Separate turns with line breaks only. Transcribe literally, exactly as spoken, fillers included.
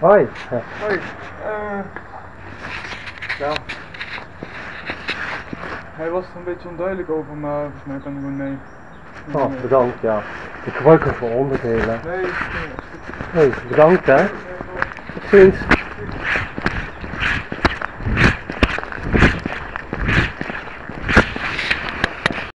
Hoi.
Hoi. Uh, ja. Hij was er een beetje onduidelijk over, maar volgens mij kan hij gewoon nee.
Oh, bedankt, ja. Ik gebruik hem voor onderdelen.
Nee, is goed.
Hey, bedankt hè. Tot ziens.